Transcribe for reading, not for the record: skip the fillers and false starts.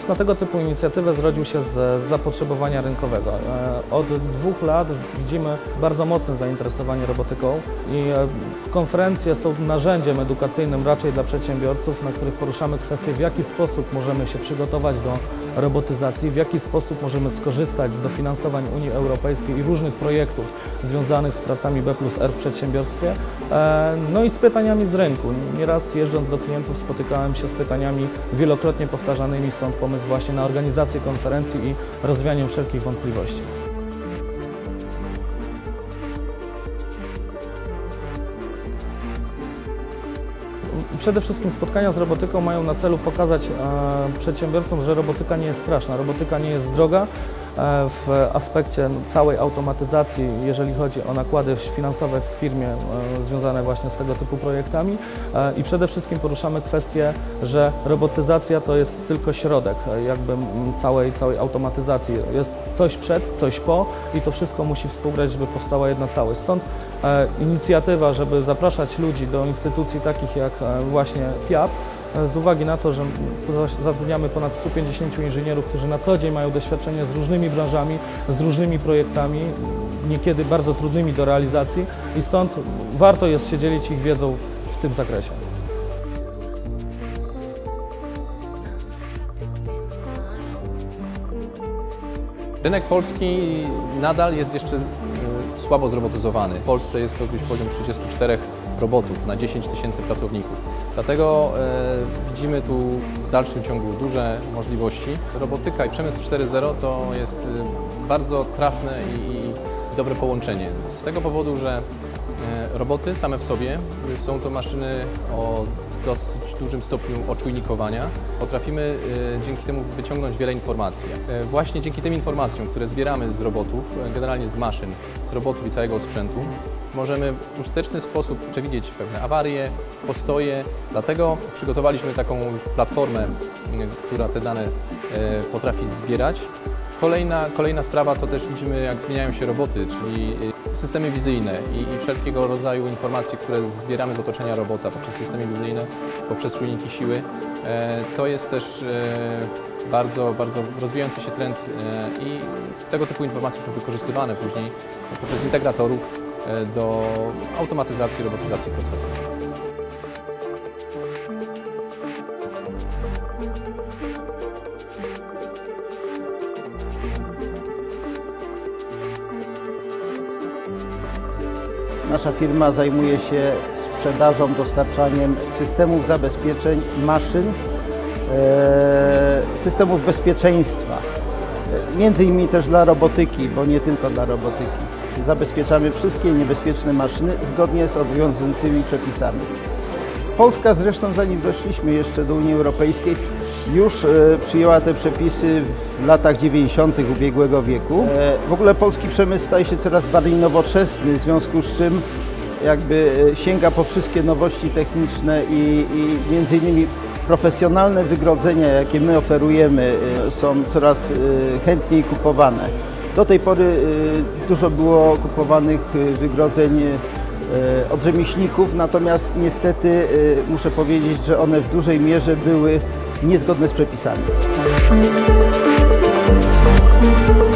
na tego typu inicjatywę zrodził się z zapotrzebowania rynkowego. Od 2 lat widzimy bardzo mocne zainteresowanie robotyką i konferencje są narzędziem edukacyjnym raczej dla przedsiębiorców, na których poruszamy kwestie, w jaki sposób możemy się przygotować do robotyzacji, w jaki sposób możemy skorzystać z dofinansowań Unii Europejskiej i różnych projektów związanych z pracami B+R w przedsiębiorstwie, no i z pytaniami z rynku. Nieraz jeżdżąc do klientów spotykałem się z pytaniami wielokrotnie powtarzanymi, stąd pomysł właśnie na organizację konferencji i rozwianie wszelkich wątpliwości. Przede wszystkim spotkania z robotyką mają na celu pokazać przedsiębiorcom, że robotyka nie jest straszna, robotyka nie jest droga. W aspekcie całej automatyzacji, jeżeli chodzi o nakłady finansowe w firmie związane właśnie z tego typu projektami i przede wszystkim poruszamy kwestię, że robotyzacja to jest tylko środek jakby całej automatyzacji. Jest coś przed, coś po i to wszystko musi współgrać, żeby powstała jedna całość. Stąd inicjatywa, żeby zapraszać ludzi do instytucji takich jak właśnie PIAP, z uwagi na to, że zatrudniamy ponad 150 inżynierów, którzy na co dzień mają doświadczenie z różnymi branżami, z różnymi projektami, niekiedy bardzo trudnymi do realizacji i stąd warto jest się dzielić ich wiedzą w tym zakresie. Rynek polski nadal jest jeszcze słabo zrobotyzowany. W Polsce jest to gdzieś poziom 34 robotów na 10 000 pracowników. Dlatego widzimy tu w dalszym ciągu duże możliwości. Robotyka i przemysł 4.0 to jest bardzo trafne i dobre połączenie. Z tego powodu, że roboty same w sobie są to maszyny o dosyć dużym stopniu oczujnikowania. Potrafimy dzięki temu wyciągnąć wiele informacji. Właśnie dzięki tym informacjom, które zbieramy z robotów, generalnie z maszyn, z robotów i całego sprzętu, możemy w użyteczny sposób przewidzieć pewne awarie, postoje. Dlatego przygotowaliśmy taką już platformę, która te dane potrafi zbierać. Kolejna sprawa to też widzimy, jak zmieniają się roboty, czyli systemy wizyjne i wszelkiego rodzaju informacje, które zbieramy z otoczenia robota poprzez systemy wizyjne, poprzez czujniki siły. To jest też bardzo rozwijający się trend i tego typu informacje są wykorzystywane później poprzez integratorów do automatyzacji, robotyzacji procesów. Nasza firma zajmuje się sprzedażą, dostarczaniem systemów zabezpieczeń maszyn, systemów bezpieczeństwa, między innymi też dla robotyki, bo nie tylko dla robotyki. Zabezpieczamy wszystkie niebezpieczne maszyny zgodnie z obowiązującymi przepisami. Polska zresztą, zanim weszliśmy jeszcze do Unii Europejskiej, już przyjęła te przepisy w latach 90. ubiegłego wieku. W ogóle polski przemysł staje się coraz bardziej nowoczesny, w związku z czym jakby sięga po wszystkie nowości techniczne i między innymi profesjonalne wygrodzenia, jakie my oferujemy, są coraz chętniej kupowane. Do tej pory dużo było kupowanych wygrodzeń od rzemieślników, natomiast niestety muszę powiedzieć, że one w dużej mierze były niezgodne z przepisami.